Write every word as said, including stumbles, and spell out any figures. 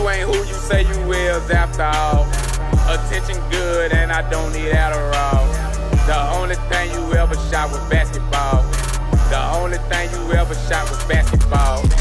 You ain't who you say you is after all. Attention good and I don't need Adderall. The only thing you ever shot was basketball. The only thing you ever shot was basketball.